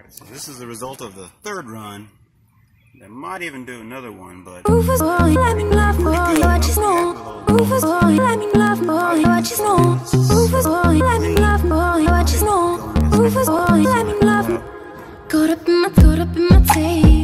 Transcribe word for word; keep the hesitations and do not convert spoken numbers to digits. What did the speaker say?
So this is the result of the third run. I might even do another one, but Rufus boy, let me love boy, what you know. Rufus boy, let me love boy, what you know. Rufus boy, let me love boy, what you know. Rufus boy, let me love. Caught up in my, caught up in my taste.